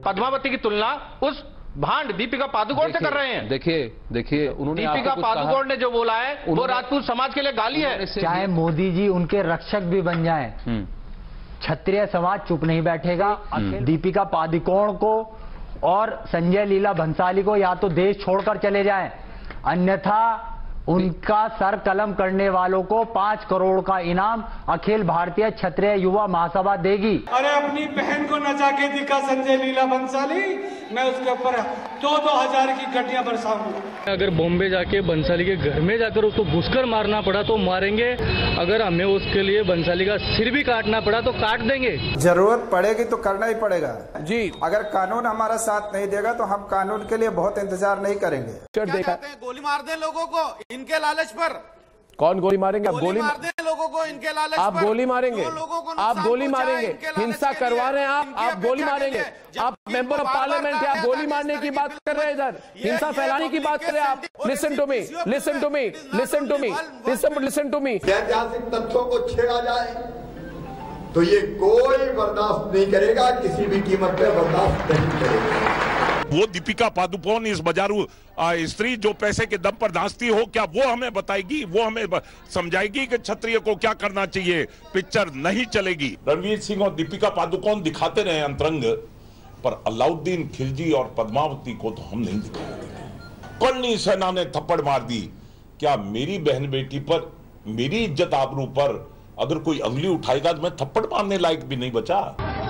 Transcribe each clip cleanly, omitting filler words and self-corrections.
पद्मावती की तुलना उस भांड दीपिका पादुकोण से कर रहे हैं। देखिए उन्होंने दीपिका पादुकोण ने जो बोला है वो राजपूत समाज के लिए गाली है। चाहे मोदी जी उनके रक्षक भी बन जाएं, क्षत्रिय समाज चुप नहीं बैठेगा। दीपिका पादुकोण को और संजय लीला भंसाली को या तो देश छोड़कर चले जाएं, अन्यथा उनका सर कलम करने वालों को 5 करोड़ का इनाम अखिल भारतीय क्षत्रिय युवा महासभा देगी। अरे अपनी बहन को नचा के दिखा संजय लीला भंसाली, मैं उसके ऊपर 2-2 की गड्डियां बरसाऊंगा। अगर बॉम्बे जाके बंसाली के घर में जाकर उसको घुसकर मारना पड़ा तो मारेंगे, अगर हमें उसके लिए बंसाली का सिर भी काटना पड़ा तो काट देंगे। जरूरत पड़ेगी तो करना ही पड़ेगा जी। अगर कानून हमारा साथ नहीं देगा तो हम कानून के लिए बहुत इंतजार नहीं करेंगे। गोली मार दे लोगों को इनके लालच पर। कौन गोली मारेंगे? आप गोली मार दे लोगों को इनके लालच आप पर। गोली मारेंगे, आप गोली मारेंगे, हिंसा करवा रहे हैं आप गोली मारेंगे। आप मेंबर ऑफ पार्लियामेंट है, आप गोली मारने की बात कर रहे हैं, इधर हिंसा फैलाने की बात कर रहे हैं आप। Listen to me, listen to me, listen to me, listen to me. ऐतिहासिक तथ्यों को छेड़ा जाए तो ये कोई बर्दाश्त नहीं करेगा, किसी भी कीमत पर बर्दाश्त नहीं करेगा। वो दीपिका पादुकोण इस बाजारू स्त्री जो पैसे के दम पर नाचती हो, क्या वो हमें बताएगी, वो हमें समझाएगी कि क्षत्रिय को क्या करना चाहिए? पिक्चर नहीं चलेगी। रणवीर सिंह और दीपिका पादुकोण दिखाते रहे अंतरंग, पर अलाउद्दीन खिलजी और पद्मावती को तो हम नहीं दिखाएंगे। कर्णी सेना ने थप्पड़ मार दी। क्या मेरी बहन बेटी पर, मेरी इज्जत आबरू पर अगर कोई अंगली उठाएगा तो मैं थप्पड़ मारने लायक भी नहीं बचा।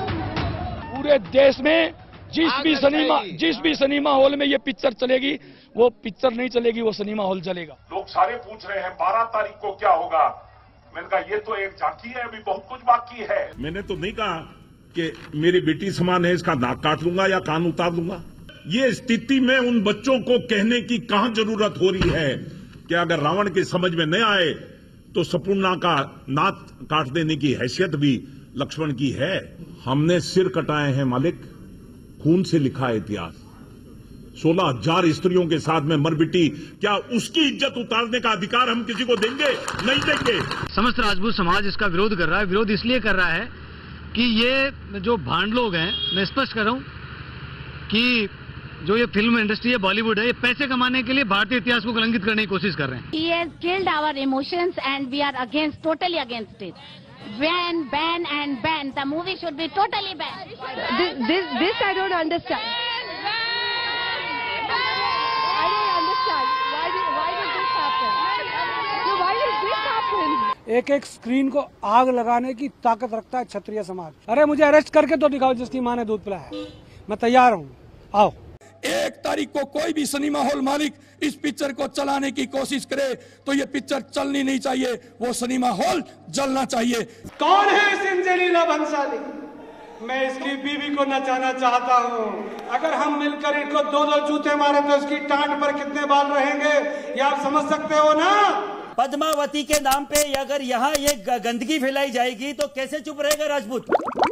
पूरे देश में जिस भी सिनेमा हॉल में ये पिक्चर चलेगी, वो पिक्चर नहीं चलेगी, वो सिनेमा हॉल चलेगा। लोग सारे पूछ रहे हैं 12 तारीख को क्या होगा। मैंने कहा ये तो एक झांकी है, अभी बहुत कुछ बाकी है। मैंने तो नहीं कहा कि मेरी बेटी समान है, इसका नाक काट लूंगा या कान उतार लूंगा। ये स्थिति में उन बच्चों को कहने की कहां जरूरत हो रही है कि अगर रावण की समझ में न आए तो सपूर्णा का नाक काट देने की हैसियत भी लक्ष्मण की है। हमने सिर कटाए हैं मालिक, खून से लिखा है इतिहास। 16,000 स्त्रियों के साथ में मरबिटी, क्या उसकी इज्जत उतारने का अधिकार हम किसी को देंगे? नहीं देंगे। समस्त राजपूत समाज इसका विरोध कर रहा है। विरोध इसलिए कर रहा है कि ये जो भांड लोग हैं, मैं स्पष्ट कर रहा हूं कि जो ये फिल्म इंडस्ट्री है, बॉलीवुड है, ये पैसे कमाने के लिए भारतीय इतिहास को कलंकित करने की कोशिश कर रहे हैं। He has killed our emotions and we are against, totally against it. Ban and ban. The movie should be totally banned. This I don't understand. I don't understand. Why did this happen? No, why did this happen? एक screen को आग लगाने की ताकत रखता है क्षत्रिय समाज। अरे मुझे अरेस्ट करके तो दिखाओ जिसकी माँ ने दूध पिलाया, मैं तैयार हूँ, आओ। 1 तारीख को कोई भी सिनेमा हॉल मालिक इस पिक्चर को चलाने की कोशिश करे तो ये पिक्चर चलनी नहीं चाहिए, वो सिनेमा हॉल जलना चाहिए। कौन है संजय लीला भंसाली? मैं इसकी बीवी को नचाना चाहता हूँ। अगर हम मिलकर इनको 2-2 जूते मारे तो इसकी टांट पर कितने बाल रहेंगे, ये आप समझ सकते हो ना। पद्मावती के नाम पे अगर यहाँ ये गंदगी फैलाई जाएगी तो कैसे चुप रहेगा राजपूत?